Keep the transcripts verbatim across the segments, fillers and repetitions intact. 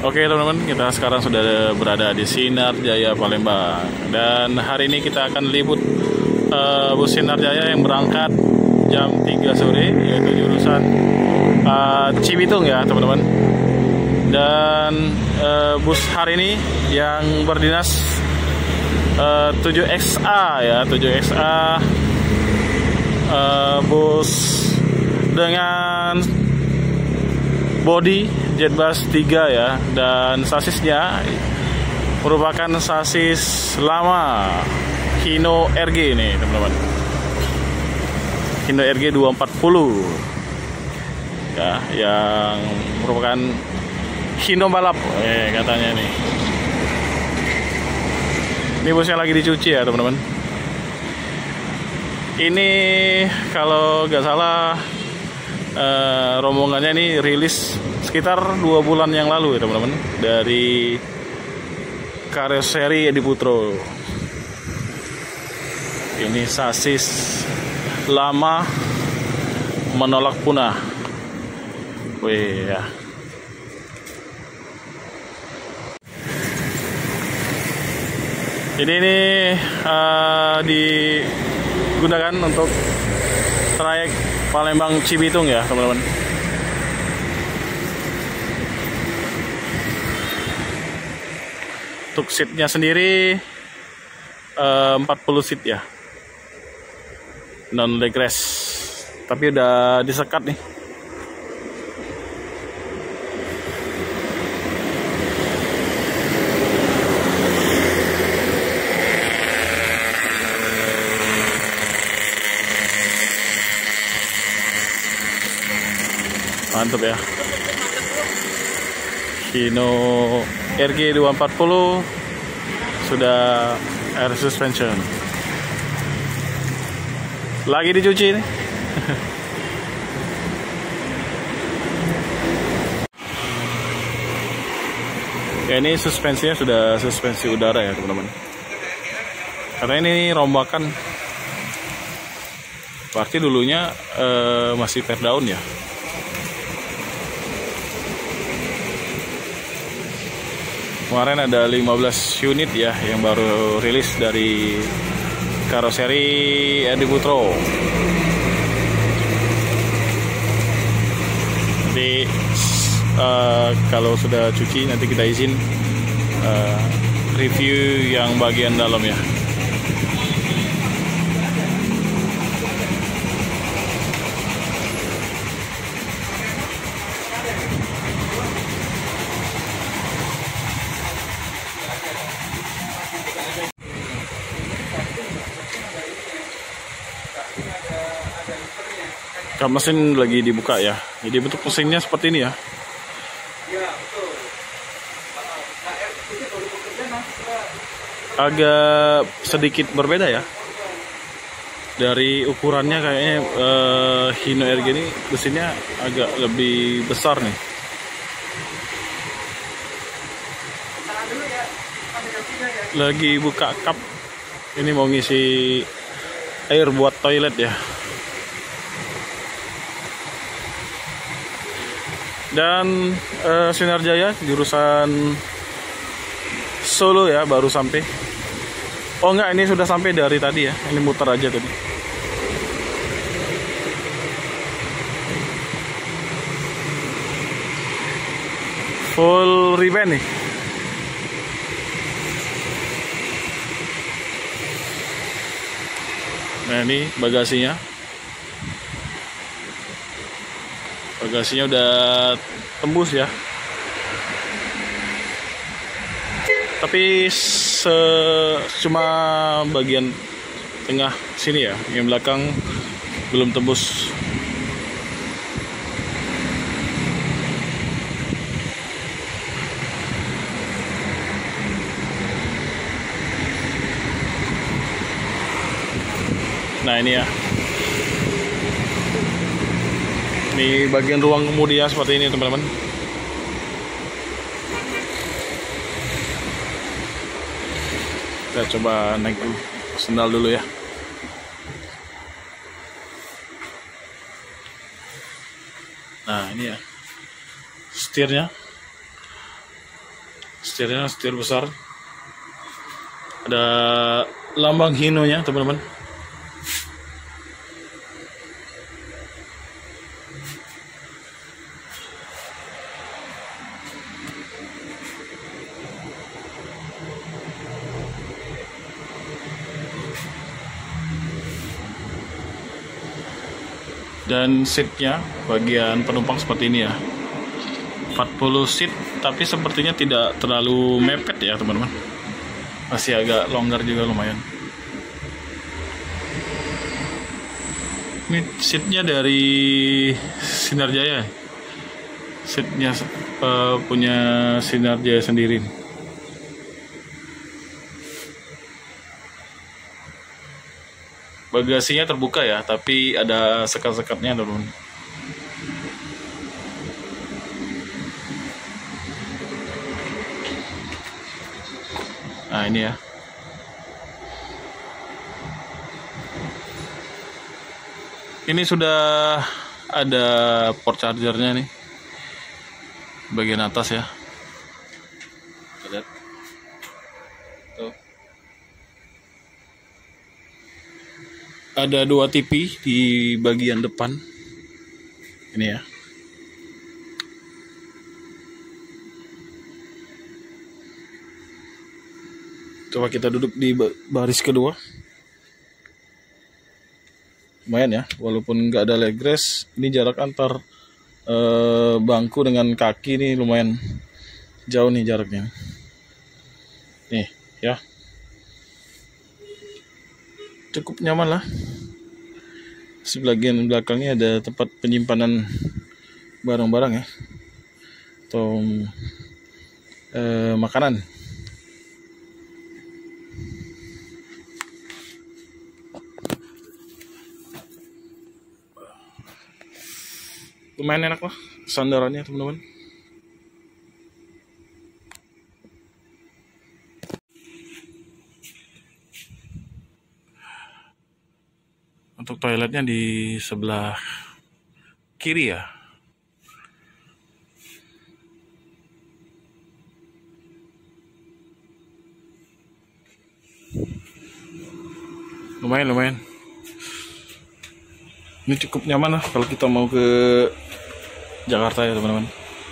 Oke teman-teman, kita sekarang sudah berada di Sinar Jaya Palembang. Dan hari ini kita akan libut uh, bus Sinar Jaya yang berangkat jam tiga sore, yaitu jurusan uh, Cibitung ya teman-teman. Dan uh, bus hari ini yang berdinas uh, tujuh X A ya, tujuh X A, uh, bus dengan body Jetbus tiga ya, dan sasisnya merupakan sasis lama Hino R G ini teman-teman. Hino R G dua empat nol ya, yang merupakan Hino balap eh katanya nih. Ini busnya lagi dicuci ya teman-teman. Ini kalau nggak salah Uh, rombongannya ini rilis sekitar dua bulan yang lalu ya teman-teman, dari Karoseri Edi Putro. Ini sasis lama menolak punah. Wih ya. Ini ini uh, digunakan untuk trayek Palembang Cibitung ya teman-teman. Untuk seatnya sendiri uh, empat puluh seat ya, non leg rest, tapi udah disekat nih. Mantap ya. Hino R G dua empat nol sudah air suspension. Lagi dicuci nih. Ya, ini suspensinya sudah suspensi udara ya teman-teman. Karena ini rombakan, berarti dulunya eh, masih per daun ya. Kemarin ada lima belas unit ya yang baru rilis dari Karoseri Edi Putro. Nanti uh, kalau sudah cuci nanti kita izin uh, review yang bagian dalam ya. Kap mesin lagi dibuka ya, jadi bentuk mesinnya seperti ini ya. Agak sedikit berbeda ya. Dari ukurannya kayaknya uh, Hino R G ini mesinnya agak lebih besar nih. Lagi buka kap, ini mau ngisi air buat toilet ya. Dan uh, Sinar Jaya jurusan Solo ya, baru sampai. Oh enggak, ini sudah sampai dari tadi ya. Ini muter aja tadi. Full revamp nih. Nah ini bagasinya. Bagasinya udah tembus ya. Tapi se cuma bagian tengah sini ya, yang belakang belum tembus. Nah ini ya. Ini bagian ruang kemudi ya, seperti ini teman-teman. Kita coba naik dulu, sendal dulu ya. Nah ini ya setirnya. Setirnya setir besar. Ada lambang hinonya, teman-teman. Dan seatnya bagian penumpang seperti ini ya, empat puluh seat, tapi sepertinya tidak terlalu mepet ya teman-teman, masih agak longgar juga lumayan. Ini seatnya dari Sinar Jaya, seatnya uh, punya Sinar Jaya sendiri. Bagasinya terbuka ya, tapi ada sekat-sekatnya teman-teman. Nah ini ya. Ini sudah ada port chargernya nih, bagian atas ya. Lihat. Tuh. Ada dua T V di bagian depan. Ini ya. Coba kita duduk di baris kedua. Lumayan ya, walaupun nggak ada leg rest, ini jarak antar eh, bangku dengan kaki ini lumayan jauh nih jaraknya. Nih ya. Cukup nyaman lah. Sebagian belakangnya ada tempat penyimpanan barang-barang ya, atau eh, makanan. Lumayan enak lah sandarannya teman-teman. Untuk toiletnya di sebelah kiri ya. Lumayan, lumayan. Ini cukup nyaman lah kalau kita mau ke Jakarta ya teman-teman.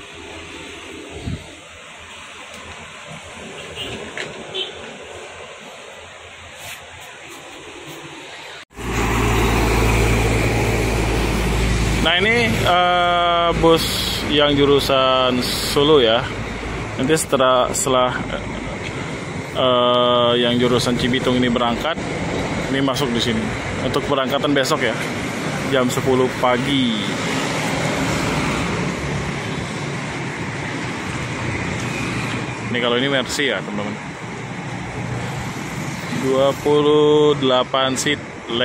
Nah ini uh, bus yang jurusan Solo ya. Nanti setelah setelah uh, yang jurusan Cibitung ini berangkat, ini masuk di sini untuk berangkatan besok ya, jam sepuluh pagi. Ini kalau ini Mercy ya teman-teman, dua puluh delapan seat.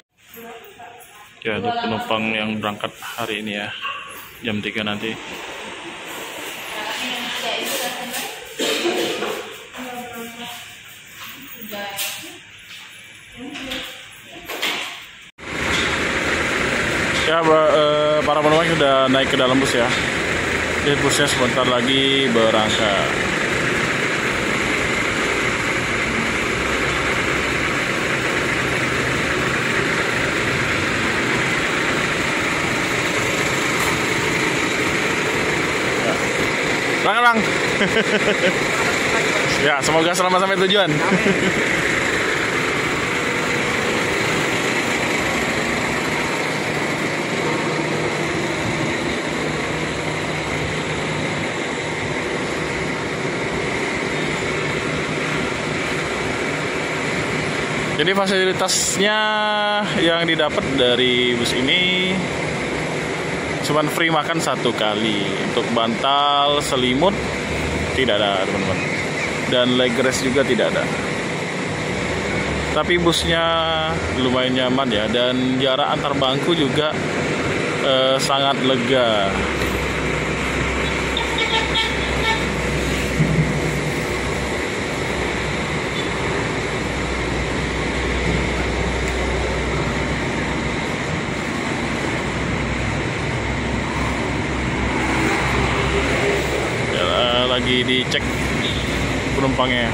Ya, untuk penumpang yang berangkat hari ini ya, jam tiga nanti. Ya, eh, para penumpang sudah naik ke dalam bus ya. Jadi busnya sebentar lagi berangkat. Bang, bang. Ya, semoga selamat sampai tujuan. Jadi fasilitasnya yang didapat dari bus ini cuman free makan satu kali. Untuk bantal, selimut tidak ada teman-teman, dan leg rest juga tidak ada. Tapi busnya lumayan nyaman ya, dan jarak antar bangku juga eh, sangat lega. Lagi dicek penumpangnya.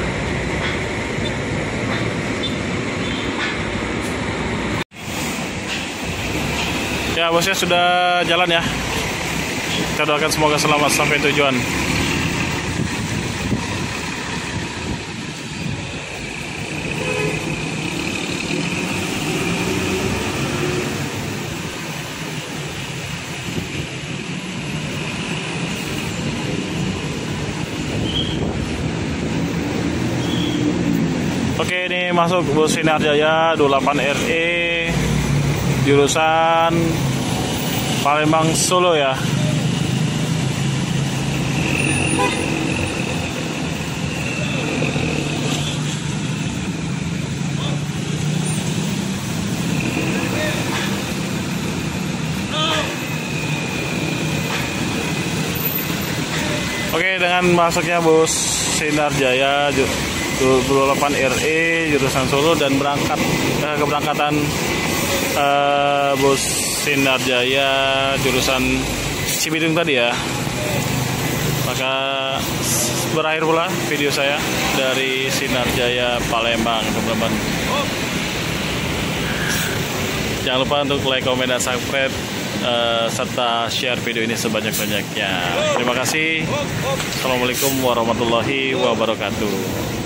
Ya bosnya sudah jalan ya. Kita doakan semoga selamat sampai tujuan. Oke, ini masuk bus Sinar Jaya dua puluh delapan R E jurusan Palembang Solo ya. Oke, dengan masuknya bus Sinar Jaya dua puluh delapan R E jurusan Solo dan berangkat eh, keberangkatan eh, bus Sinar Jaya jurusan Cibitung tadi ya, maka berakhir pula video saya dari Sinar Jaya Palembang, teman-teman. Jangan lupa untuk like, komen, dan subscribe uh, serta share video ini sebanyak-banyaknya. Terima kasih. Assalamualaikum warahmatullahi wabarakatuh.